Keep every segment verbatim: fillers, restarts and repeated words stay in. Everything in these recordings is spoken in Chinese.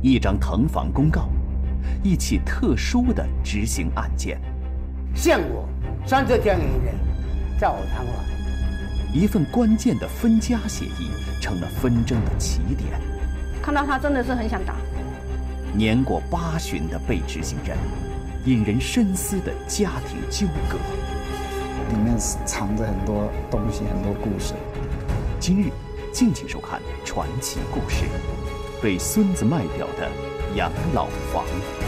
一张腾房公告，一起特殊的执行案件。 限我三十天以内照我谈话。 一份关键的分家协议成了纷争的起点。 看到他真的是很想打。 年过八旬的被执行人，引人深思的家庭纠葛， 里面藏着很多东西，很多故事。 今日敬请收看传奇故事：被孙子卖掉的养老房。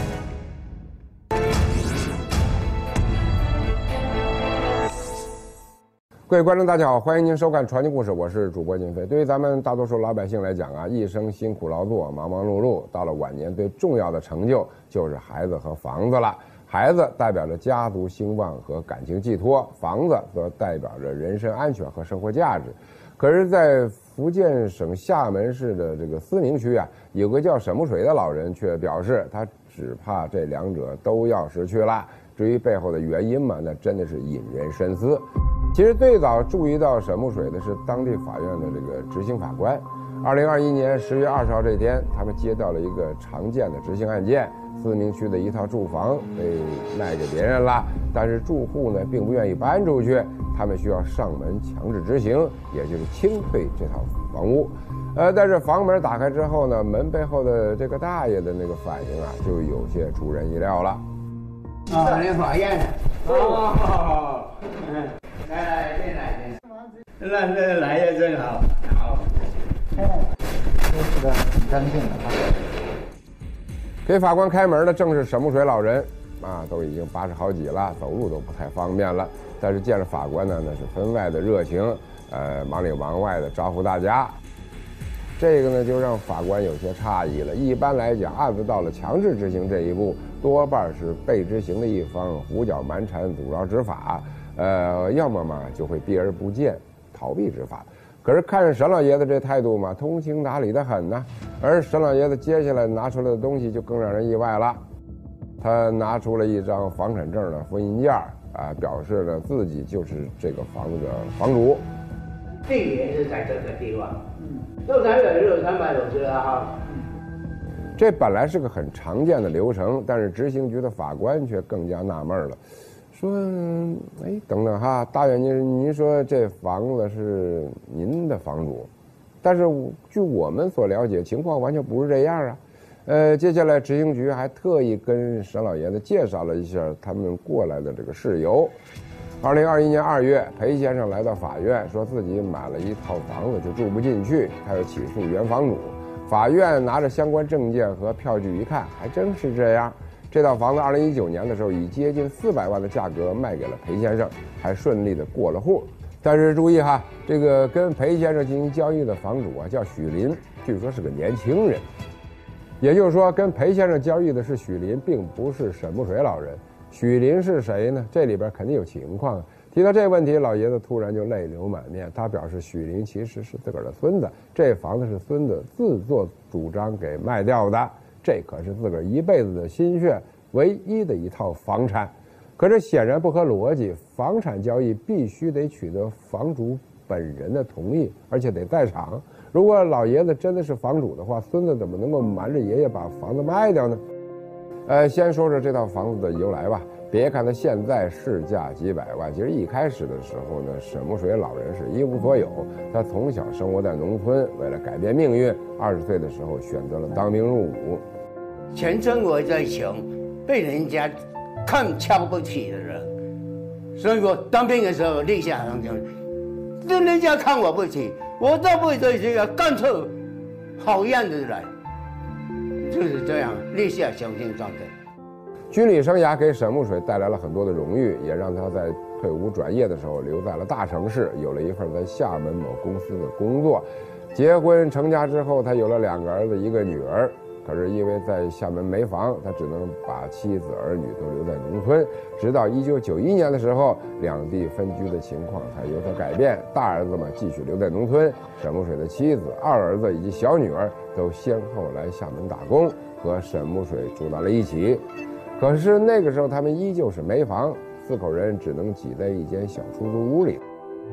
各位观众，大家好，欢迎您收看《传奇故事》，我是主播金飞。对于咱们大多数老百姓来讲啊，一生辛苦劳作，忙忙碌碌，到了晚年，最重要的成就就是孩子和房子了。孩子代表着家族兴旺和感情寄托，房子则代表着人身安全和生活价值。可是，在福建省厦门市的这个思明区啊，有个叫沈木水的老人却表示，他只怕这两者都要失去了。至于背后的原因嘛，那真的是引人深思。其实最早注意到沈木水的是当地法院的这个执行法官。二零二一年十月二十号这天，他们接到了一个常见的执行案件：思明区的一套住房被卖给别人了，但是住户呢并不愿意搬出去，他们需要上门强制执行，也就是清退这套房屋。呃，但是房门打开之后呢，门背后的这个大爷的那个反应啊，就有些出人意料了。 啊，来法院了。哦，嗯，来来进来进来，来来来也真好，好。 都是个很干净的啊。 给法官开门的正是沈木水老人啊，都已经八十好几了，走路都不太方便了。但是见着法官呢，那是分外的热情，呃，忙里忙外的招呼大家。这个呢，就让法官有些诧异了。一般来讲，案子到了强制执行这一步，多半是被执行的一方胡搅蛮缠、阻挠执法，呃，要么嘛就会避而不见，逃避执法。可是看着沈老爷子这态度嘛，通情达理的很呢。而沈老爷子接下来拿出来的东西就更让人意外了，他拿出了一张房产证的复印件啊，表示了自己就是这个房子的房主。 地点是在这个地方，嗯，六三百六三百九十二号。 这本来是个很常见的流程，但是执行局的法官却更加纳闷了，说：“哎，等等哈，大爷您您说这房子是您的房主，但是据我们所了解，情况完全不是这样啊。”呃，接下来执行局还特意跟沈老爷子介绍了一下他们过来的这个事由。二零二一年二月，裴先生来到法院，说自己买了一套房子就住不进去，他要起诉原房主。法院拿着相关证件和票据一看，还真是这样。这套房子二零一九年的时候以接近四百万的价格卖给了裴先生，还顺利的过了户。但是注意哈，这个跟裴先生进行交易的房主啊叫许林，据说是个年轻人。也就是说，跟裴先生交易的是许林，并不是沈木水老人。许林是谁呢？这里边肯定有情况。提到这个问题，老爷子突然就泪流满面。他表示，许林其实是自个儿的孙子，这房子是孙子自作主张给卖掉的，这可是自个儿一辈子的心血，唯一的一套房产。可是显然不合逻辑，房产交易必须得取得房主本人的同意，而且得在场。如果老爷子真的是房主的话，孙子怎么能够瞒着爷爷把房子卖掉呢？呃，先说说这套房子的由来吧。别看它现在市价几百万，其实一开始的时候呢，沈木水老人是一无所有。他从小生活在农村，为了改变命运，二十岁的时候选择了当兵入伍。 全生活在穷，被人家看瞧不起的人，所以我当兵的时候立下恒心，就人家看我不起，我到不得这个干出好样子来，就是这样立下雄心壮志。 军旅生涯给沈木水带来了很多的荣誉，也让他在退伍转业的时候留在了大城市，有了一份在厦门某公司的工作。结婚成家之后，他有了两个儿子一个女儿。可是因为在厦门没房，他只能把妻子儿女都留在农村。直到一九九一年的时候，两地分居的情况才有所改变，大儿子嘛继续留在农村，沈木水的妻子、二儿子以及小女儿都先后来厦门打工，和沈木水住到了一起。可是那个时候他们依旧是没房，四口人只能挤在一间小出租屋里。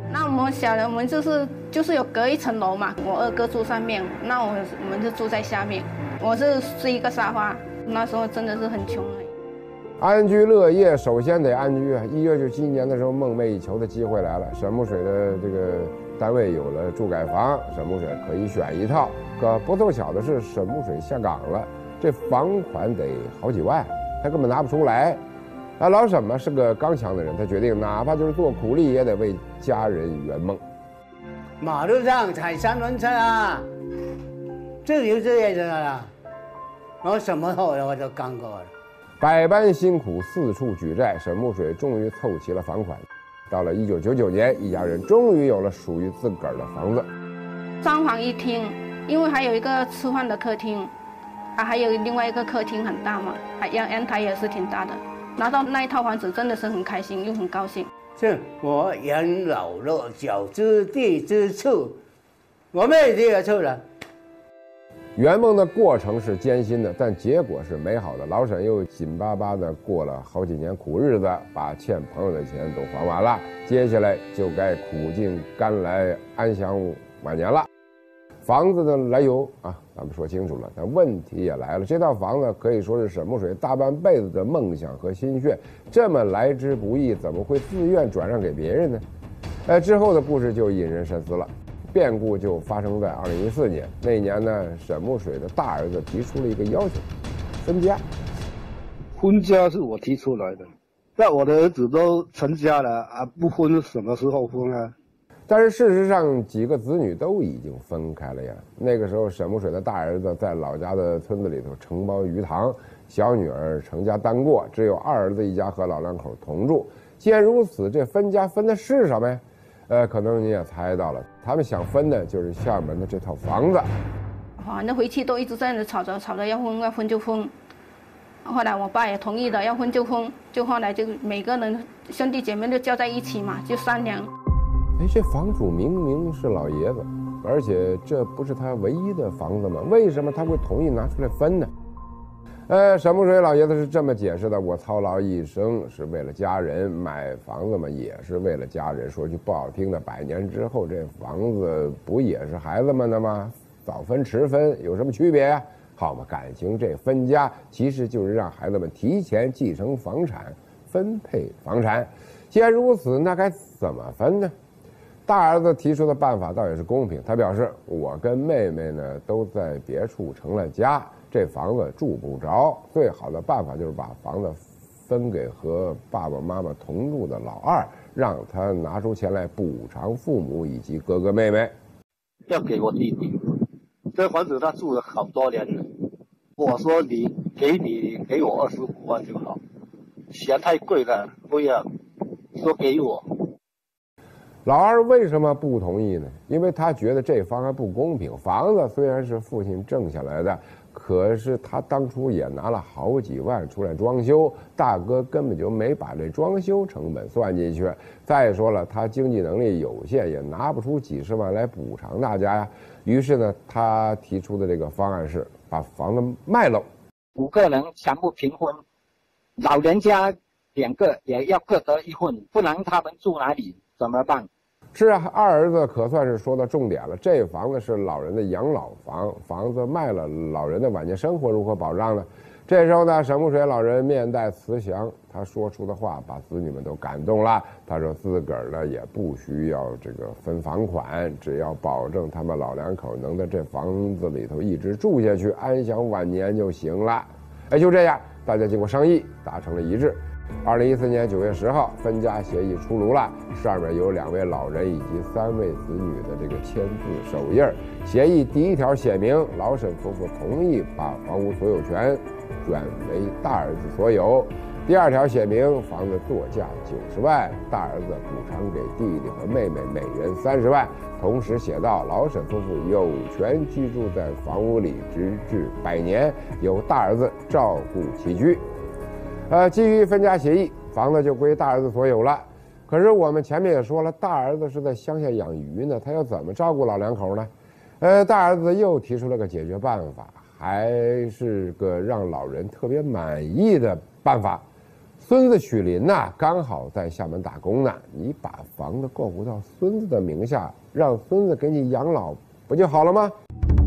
那我们小人，我们就是就是有隔一层楼嘛，我二哥住上面，那我我们就住在下面，我是睡一个沙发，那时候真的是很穷了。 安居乐业，首先得安居啊！一九九七年的时候，梦寐以求的机会来了，沈木水的这个单位有了住改房，沈木水可以选一套。可不凑巧的是，沈木水下岗了，这房款得好几万，他根本拿不出来。啊，老沈嘛是个刚强的人，他决定哪怕就是做苦力，也得为家人圆梦。 马路上踩三轮车啊，这就这样子了。我什么后我都干过了。 百般辛苦，四处举债，沈木水终于凑齐了房款。到了一九九九年，一家人终于有了属于自个儿的房子。 三房一厅，因为还有一个吃饭的客厅，啊，还有另外一个客厅很大嘛，还阳阳台也是挺大的。拿到那一套房子真的是很开心又很高兴。 是我养老落脚之地之处，我没有这个处了。 圆梦的过程是艰辛的，但结果是美好的。老沈又紧巴巴地过了好几年苦日子，把欠朋友的钱都还完了，接下来就该苦尽甘来，安享晚年了。房子的来由啊，咱们说清楚了，但问题也来了。这套房子可以说是沈木水大半辈子的梦想和心血，这么来之不易，怎么会自愿转让给别人呢？呃，之后的故事就引人深思了。变故就发生在二零一四年，那年呢，沈木水的大儿子提出了一个要求，分家。 分家是我提出来的，但我的儿子都成家了啊，不分什么时候分啊？ 但是事实上，几个子女都已经分开了呀。那个时候，沈木水的大儿子在老家的村子里头承包鱼塘，小女儿成家单过，只有二儿子一家和老两口同住。既然如此，这分家分的是什么呀？呃，可能你也猜到了，他们想分的就是厦门的这套房子。 反正回去都一直在那吵着吵着要分要分就分，后来我爸也同意的，要分就分，就后来就每个人兄弟姐妹就叫在一起嘛，就商量。 哎，这房主明明是老爷子，而且这不是他唯一的房子吗？为什么他会同意拿出来分呢？呃，沈木水老爷子是这么解释的：我操劳一生是为了家人，买房子嘛也是为了家人。说句不好听的，百年之后这房子不也是孩子们的吗？早分迟分有什么区别呀？好嘛，感情这分家其实就是让孩子们提前继承房产，分配房产。既然如此，那该怎么分呢？大儿子提出的办法倒也是公平，他表示我跟妹妹呢都在别处成了家，这房子住不着，最好的办法就是把房子分给和爸爸妈妈同住的老二，让他拿出钱来补偿父母以及哥哥妹妹。 要给我弟弟，这房子他住了好多年了，我说你给你给我二十五万就好，嫌太贵了，不要，说给我。 老二为什么不同意呢？因为他觉得这方案不公平。房子虽然是父亲挣下来的，可是他当初也拿了好几万出来装修，大哥根本就没把这装修成本算进去。再说了，他经济能力有限，也拿不出几十万来补偿大家呀。于是呢，他提出的这个方案是把房子卖了， 五个人全部平分，老人家两个也要各得一份，不然他们住哪里？怎么办？ 是啊，二儿子可算是说到重点了。这房子是老人的养老房，房子卖了，老人的晚年生活如何保障呢？这时候呢，沈木水老人面带慈祥，他说出的话把子女们都感动了。他说自个儿呢也不需要这个分房款，只要保证他们老两口能在这房子里头一直住下去，安享晚年就行了。哎，就这样，大家经过商议达成了一致。二零一四年九月十号，分家协议出炉了，上面有两位老人以及三位子女的这个签字手印。协议第一条写明，老沈夫妇同意把房屋所有权转为大儿子所有。第二条写明，房子作价九十万，大儿子补偿给弟弟和妹妹每人三十万。同时写道，老沈夫妇有权居住在房屋里直至百年，由大儿子照顾起居。呃，基于分家协议，房子就归大儿子所有了。可是我们前面也说了，大儿子是在乡下养鱼呢，他要怎么照顾老两口呢？呃，大儿子又提出了个解决办法，还是个让老人特别满意的办法。 孙子许林呐，刚好在厦门打工呢，你把房子过户到孙子的名下，让孙子给你养老，不就好了吗？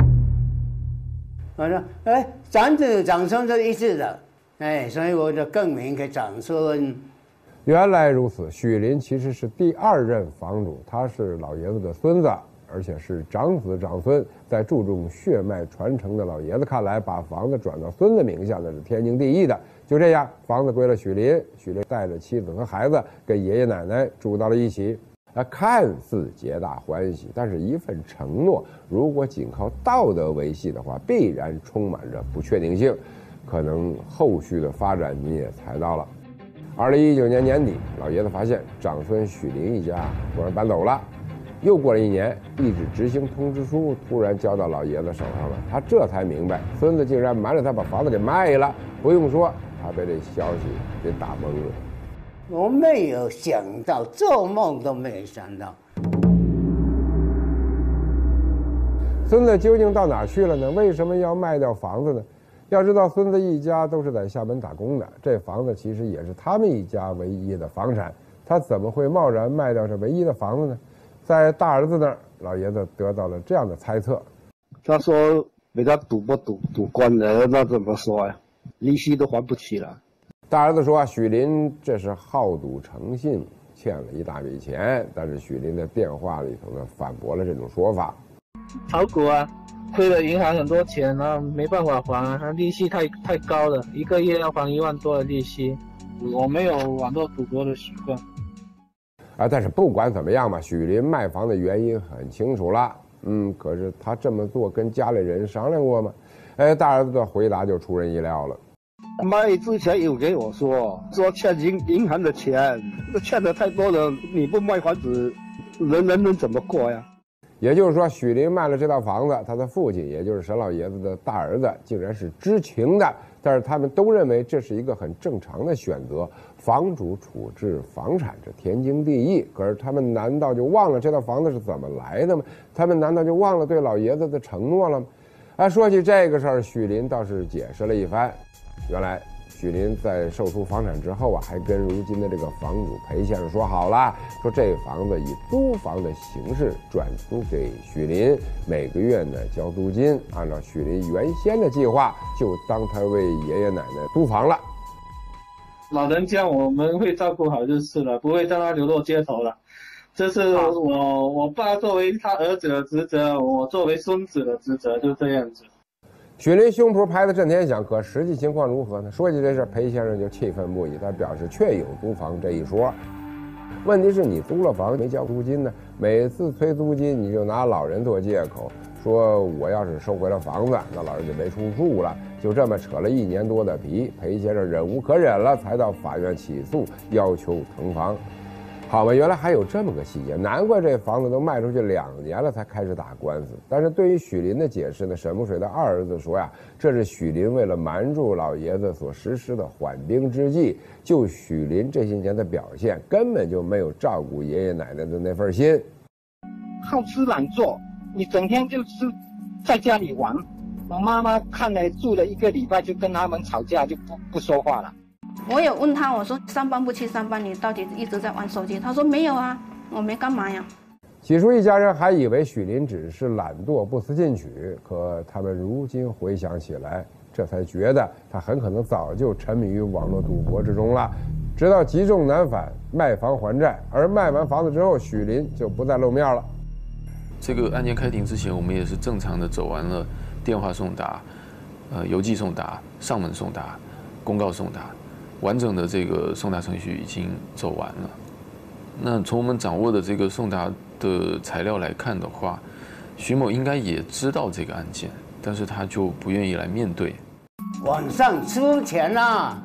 我说，哎，长子长孙是一致的，哎，所以我就更名给长孙。 原来如此，许林其实是第二任房主，他是老爷子的孙子，而且是长子长孙。在注重血脉传承的老爷子看来，把房子转到孙子名下那是天经地义的。就这样，房子归了许林，许林带着妻子和孩子跟爷爷奶奶住到了一起。啊，看似皆大欢喜，但是一份承诺，如果仅靠道德维系的话，必然充满着不确定性。可能后续的发展你也猜到了。二零一九年年底，老爷子发现长孙许林一家突然搬走了。又过了一年，一纸执行通知书突然交到老爷子手上了，他这才明白，孙子竟然瞒着他把房子给卖了。不用说，他被这消息给打懵了。 我没有想到，做梦都没有想到。 孙子究竟到哪儿去了呢？为什么要卖掉房子呢？要知道，孙子一家都是在厦门打工的，这房子其实也是他们一家唯一的房产，他怎么会贸然卖掉这唯一的房子呢？在大儿子那儿，老爷子得到了这样的猜测。 他说人家赌博赌赌光了，那怎么说呀？利息都还不起了。 大儿子说啊，许林这是好赌成性，欠了一大笔钱，但是许林在电话里头呢反驳了这种说法。 炒股啊，亏了银行很多钱，然后没办法还啊，利息太太高了，一个月要还一万多的利息。我没有网络赌博的习惯。 啊，但是不管怎么样吧，许林卖房的原因很清楚了。嗯，可是他这么做跟家里人商量过吗？哎，大儿子的回答就出人意料了。 卖之前有给我说，说欠银银行的钱，欠的太多了，你不卖房子，人人能怎么过呀？ 也就是说，许林卖了这套房子，他的父亲，也就是沈老爷子的大儿子，竟然是知情的。但是他们都认为这是一个很正常的选择，房主处置房产这天经地义。可是他们难道就忘了这套房子是怎么来的吗？他们难道就忘了对老爷子的承诺了吗？啊，说起这个事儿，许林倒是解释了一番。原来许林在售出房产之后啊，还跟如今的这个房主裴先生说好了，说这房子以租房的形式转租给许林，每个月呢交租金，按照许林原先的计划，就当他为爷爷奶奶租房了。 老人家我们会照顾好就是了，不会让他流落街头了。这是我我爸作为他儿子的职责，我作为孙子的职责，就这样子。 许林胸脯拍得震天响，可实际情况如何呢？说起这事，裴先生就气愤不已，他表示确有租房这一说。问题是你租了房没交租金呢？每次催租金，你就拿老人做借口，说我要是收回了房子，那老人就没处住了。就这么扯了一年多的皮，裴先生忍无可忍了，才到法院起诉，要求腾房。好嘛，原来还有这么个细节，难怪这房子都卖出去两年了才开始打官司。但是对于许林的解释呢，沈木水的二儿子说呀，这是许林为了瞒住老爷子所实施的缓兵之计。就许林这些年的表现，根本就没有照顾爷爷奶奶的那份心。 好吃懒做，你整天就是在家里玩。我妈妈看了住了一个礼拜，就跟他们吵架，就不不说话了。 我有问他，我说上班不去上班，你到底一直在玩手机？他说没有啊，我没干嘛呀。 起初一家人还以为许林只是懒惰不思进取，可他们如今回想起来，这才觉得他很可能早就沉迷于网络赌博之中了。直到积重难返，卖房还债，而卖完房子之后，许林就不再露面了。 这个案件开庭之前，我们也是正常的走完了电话送达、呃邮寄送达、上门送达、公告送达。完整的这个送达程序已经走完了。那从我们掌握的这个送达的材料来看的话，徐某应该也知道这个案件，但是他就不愿意来面对。 晚上出钱了，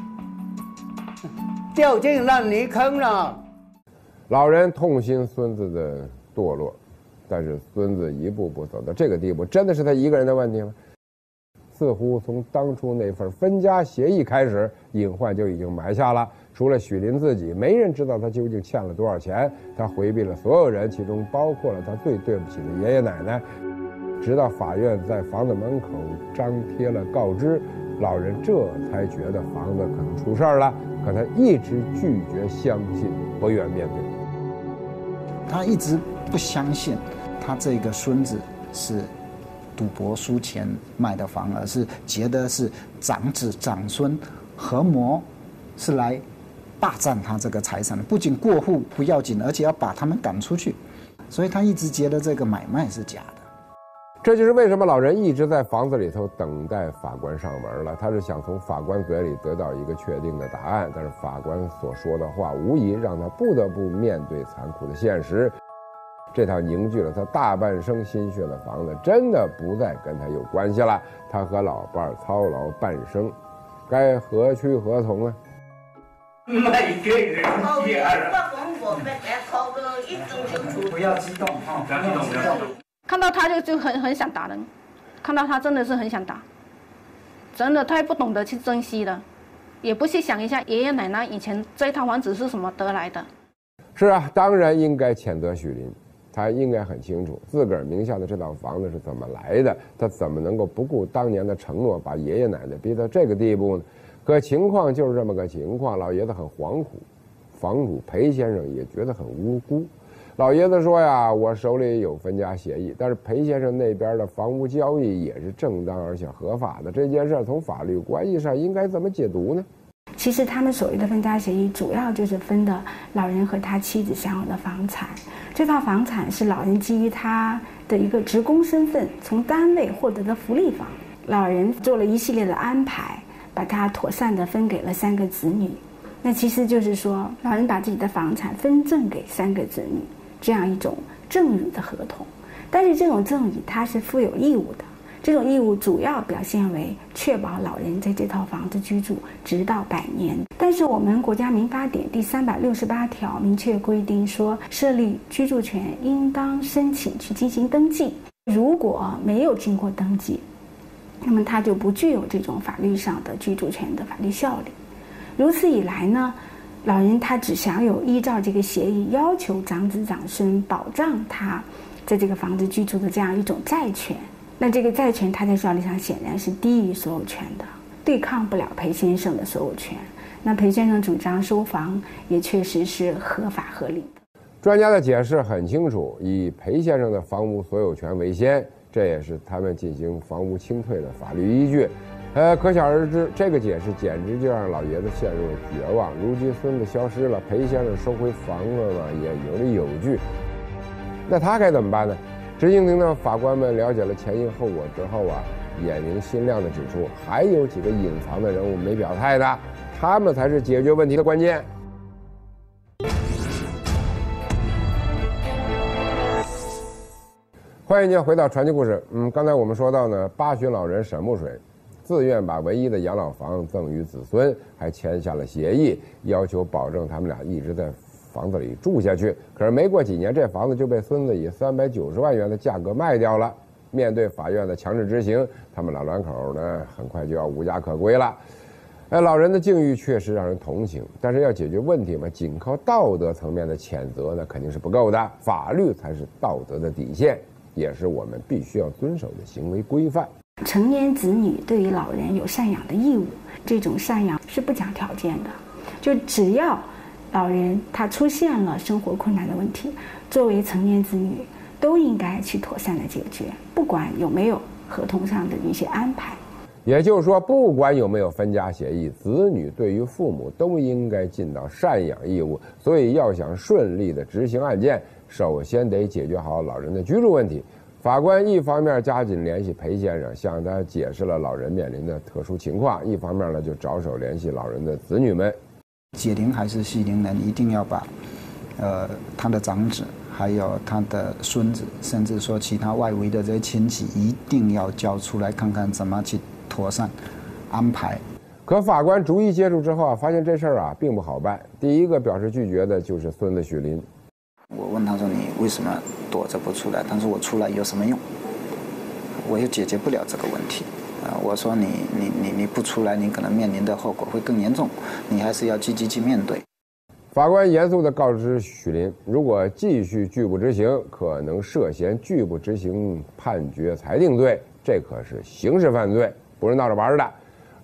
掉进烂泥坑了。 老人痛心孙子的堕落，但是孙子一步步走到这个地步，真的是他一个人的问题吗？似乎从当初那份分家协议开始，隐患就已经埋下了。除了许林自己，没人知道他究竟欠了多少钱。他回避了所有人，其中包括了他最对不起的爷爷奶奶。直到法院在房子门口张贴了告知，老人这才觉得房子可能出事了。 可他一直拒绝相信，不愿面对。 他一直不相信他这个孙子是赌博输钱卖的房，而是觉得是长子长孙合谋是来霸占他这个财产，不仅过户不要紧，而且要把他们赶出去，所以他一直觉得这个买卖是假的。 这就是为什么老人一直在房子里头等待法官上门了。他是想从法官嘴里得到一个确定的答案，但是法官所说的话无疑让他不得不面对残酷的现实。这套凝聚了他大半生心血的房子真的不再跟他有关系了，他和老伴操劳半生，该何去何从啊？ 不要激动哈，不要激动，不要激动。 看到他就就很很想打人，看到他真的是很想打，真的太不懂得去珍惜了，也不去想一下爷爷奶奶以前这套房子是什么得来的。 是啊，当然应该谴责许林，他应该很清楚自个儿名下的这套房子是怎么来的，他怎么能够不顾当年的承诺，把爷爷奶奶逼到这个地步呢？可情况就是这么个情况，老爷子很惶恐，房主裴先生也觉得很无辜。老爷子说呀，我手里有分家协议，但是裴先生那边的房屋交易也是正当而且合法的，这件事从法律关系上应该怎么解读呢？ 其实他们所谓的分家协议主要就是分的老人和他妻子享有的房产，这套房产是老人基于他的一个职工身份从单位获得的福利房，老人做了一系列的安排，把它妥善地分给了三个子女。那其实就是说老人把自己的房产分赠给三个子女，这样一种赠与的合同。但是这种赠与它是负有义务的，这种义务主要表现为确保老人在这套房子居住直到百年。但是我们国家民法典第三百六十八条明确规定说，设立居住权应当申请去进行登记，如果没有经过登记，那么它就不具有这种法律上的居住权的法律效力。如此以来呢，老人他只享有依照这个协议要求长子长孙保障他在这个房子居住的这样一种债权。那这个债权它在效力上显然是低于所有权的，对抗不了裴先生的所有权。那裴先生主张收房也确实是合法合理的。 专家的解释很清楚，以裴先生的房屋所有权为先，这也是他们进行房屋清退的法律依据。呃，可想而知，这个解释简直就让老爷子陷入了绝望。如今孙子消失了，裴先生收回房子嘛也有理有据，那他该怎么办呢？执行庭的法官们了解了前因后果之后啊，眼明心亮地指出，还有几个隐藏的人物没表态的，他们才是解决问题的关键。欢迎您回到传奇故事。嗯，刚才我们说到呢，八旬老人沈木水自愿把唯一的养老房赠与子孙，还签下了协议，要求保证他们俩一直在房子里住下去。可是没过几年，这房子就被孙子以三百九十万元的价格卖掉了。面对法院的强制执行，他们老两口呢很快就要无家可归了。哎，老人的境遇确实让人同情，但是要解决问题嘛，仅靠道德层面的谴责呢肯定是不够的，法律才是道德的底线，也是我们必须要遵守的行为规范。 成年子女对于老人有赡养的义务，这种赡养是不讲条件的，就只要老人他出现了生活困难的问题，作为成年子女都应该去妥善的解决，不管有没有合同上的一些安排。 也就是说，不管有没有分家协议，子女对于父母都应该尽到赡养义务。所以要想顺利的执行案件，首先得解决好老人的居住问题。法官一方面加紧联系裴先生，向他解释了老人面临的特殊情况，一方面呢就着手联系老人的子女们。 解铃还是系铃人，一定要把呃他的长子还有他的孙子，甚至说其他外围的这些亲戚，一定要交出来，看看怎么去妥善安排。 可法官逐一接触之后啊，发现这事儿啊并不好办。第一个表示拒绝的就是孙子许林。 我问他说：“你为什么躲着不出来？”他说：“我出来有什么用？我又解决不了这个问题。”啊，我说你你你你不出来，你可能面临的后果会更严重，你还是要积极去面对。 法官严肃地告知许林，如果继续拒不执行，可能涉嫌拒不执行判决裁定罪，这可是刑事犯罪，不是闹着玩的。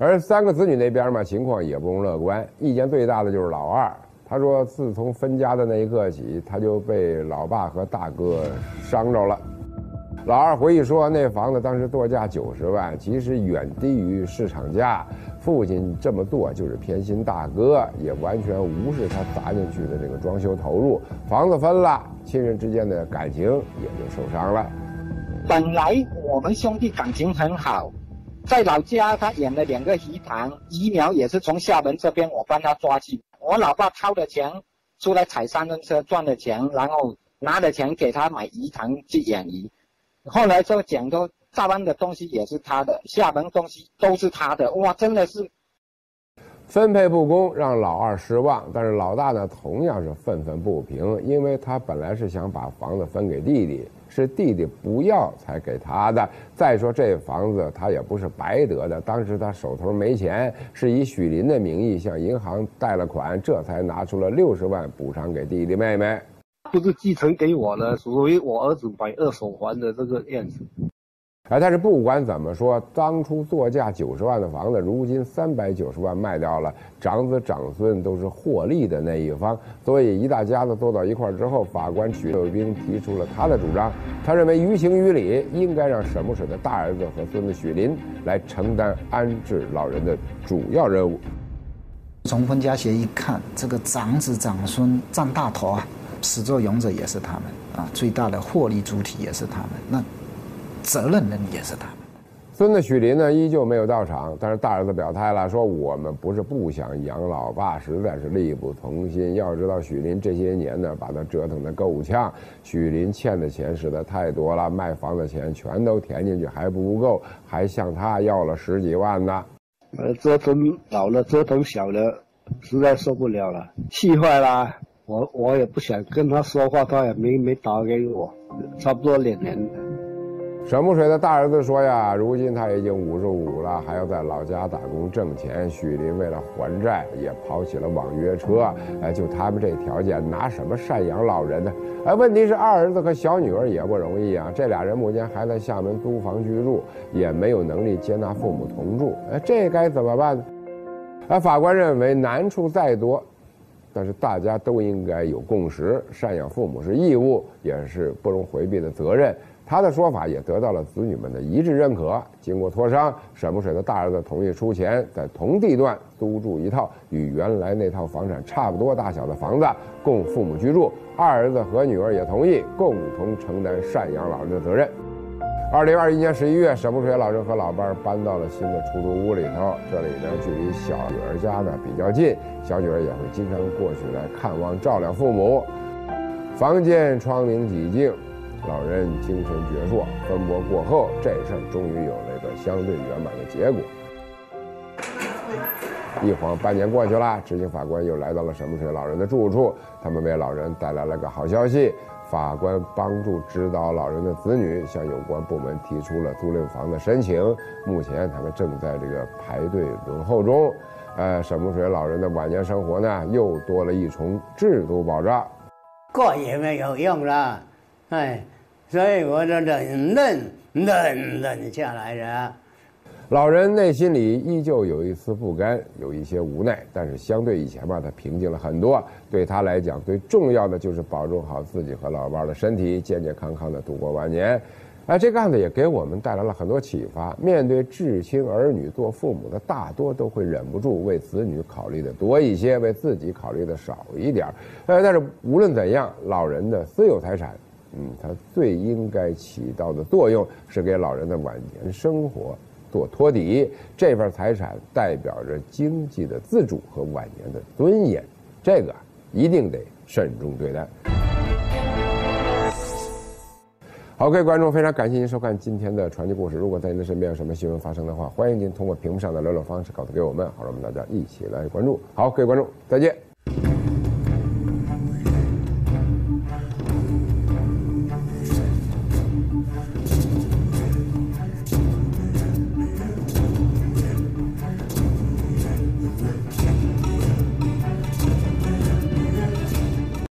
而三个子女那边嘛，情况也不容乐观，意见最大的就是老二。他说，自从分家的那一刻起，他就被老爸和大哥伤着了。老二回忆说，那房子当时作价九十万，其实远低于市场价。父亲这么做就是偏心大哥，也完全无视他砸进去的这个装修投入。房子分了，亲人之间的感情也就受伤了。 本来我们兄弟感情很好，在老家他养了两个鱼塘，鱼苗也是从厦门这边我帮他抓去。我老爸掏的钱出来踩三轮车赚的钱，然后拿的钱给他买鱼塘去养鱼。后来就讲说，厦门的东西也是他的，厦门东西都是他的，哇，真的是分配不公，让老二失望。但是老大呢，同样是愤愤不平，因为他本来是想把房子分给弟弟，是弟弟不要才给他的。再说这房子他也不是白得的，当时他手头没钱，是以许林的名义向银行贷了款，这才拿出了六十万补偿给弟弟妹妹。 不是继承给我的，属于我儿子买二手还的这个样子。 哎，但是不管怎么说，当初作价九十万的房子，如今三百九十万卖掉了，长子长孙都是获利的那一方。所以一大家子坐到一块儿之后，法官曲六兵提出了他的主张。他认为于情于理，应该让沈木水的大儿子和孙子许林来承担安置老人的主要任务。 从分家协议看，这个长子长孙占大头啊。始作俑者也是他们啊，最大的获利主体也是他们，那责任人也是他们。 孙子许林呢，依旧没有到场，但是大儿子表态了，说我们不是不想养老爸，实在是力不从心。要知道许林这些年呢，把他折腾得够呛，许林欠的钱实在太多了，卖房的钱全都填进去还不够，还向他要了十几万呢。 呃，折腾老了，折腾小了，实在受不了了，气坏了。我我也不想跟他说话，他也没没打给我，差不多两年了。 沈木水的大儿子说呀，如今他已经五十五了，还要在老家打工挣钱。许林为了还债，也跑起了网约车。哎，就他们这条件，拿什么赡养老人呢？哎，问题是二儿子和小女儿也不容易啊。这俩人目前还在厦门租房居住，也没有能力接纳父母同住。哎，这该怎么办呢？哎，法官认为难处再多，但是大家都应该有共识，赡养父母是义务，也是不容回避的责任。他的说法也得到了子女们的一致认可。经过磋商，沈木水的大儿子同意出钱，在同地段租住一套与原来那套房产差不多大小的房子，供父母居住。二儿子和女儿也同意共同承担赡养老人的责任。二零二一年十一月，沈木水老人和老伴儿搬到了新的出租屋里头。这里呢，距离小女儿家呢比较近，小女儿也会经常过去来看望照料父母。房间窗明几净，老人精神矍铄。分拨过后，这事儿终于有了一个相对圆满的结果。一晃半年过去了，执行法官又来到了沈木水老人的住处，他们为老人带来了个好消息。法官帮助指导老人的子女向有关部门提出了租赁房的申请，目前他们正在这个排队轮候中。呃，沈木水老人的晚年生活呢，又多了一重制度保障。 过也没有用了，哎，所以我就忍忍忍忍下来了。 老人内心里依旧有一丝不甘，有一些无奈，但是相对以前吧，他平静了很多。对他来讲，最重要的就是保重好自己和老伴的身体，健健康康的度过晚年。哎，这个案子也给我们带来了很多启发。面对至亲儿女，做父母的大多都会忍不住为子女考虑的多一些，为自己考虑的少一点。呃，但是无论怎样，老人的私有财产，嗯，它最应该起到的作用是给老人的晚年生活做托底。这份财产代表着经济的自主和晚年的尊严，这个一定得慎重对待。好，各位观众，非常感谢您收看今天的传奇故事。如果在您的身边有什么新闻发生的话，欢迎您通过屏幕上的联络方式告诉给我们，好让我们大家一起来关注。好，各位观众，再见。